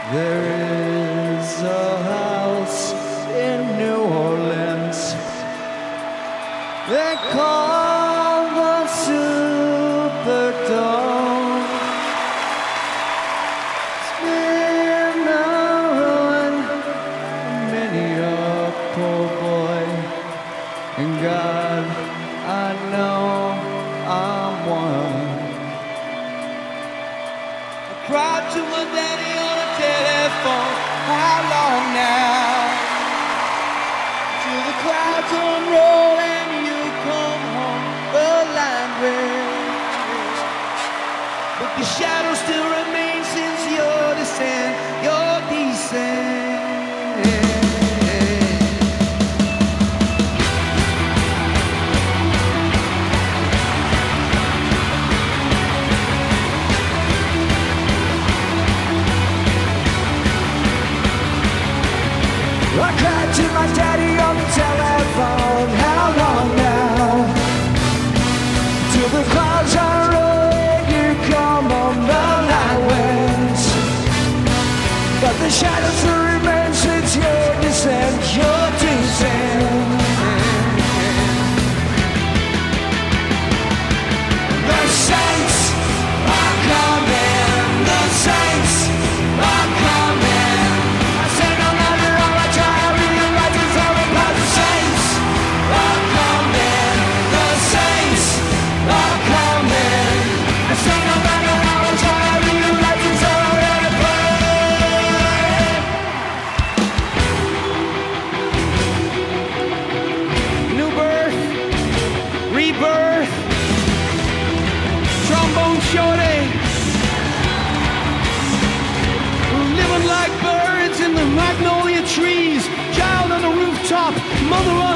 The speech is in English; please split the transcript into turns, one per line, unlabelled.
There is a house in New Orleans they call the Superdome. It's been a ruin for many a poor boy, and God, I know I'm one. I cried to my daddy on the telephone. How long now? Till the clouds unroll and you come home. The line rails, but the shadow still remains since your descent. Your descent.
I cried to my daddy on the telephone. How long now? Till the clouds are rolling, you come on the night winds. But the shadows still remain since your descent, your descent. The saints are coming, the saints are coming. I say no matter how I try, I realize it's all about the saints are coming, the saints are coming. I say no matter how I try, I realize it's all about.
New birth, rebirth, trombone shorty, living like birds in the magnolia trees, child on the rooftop, mother on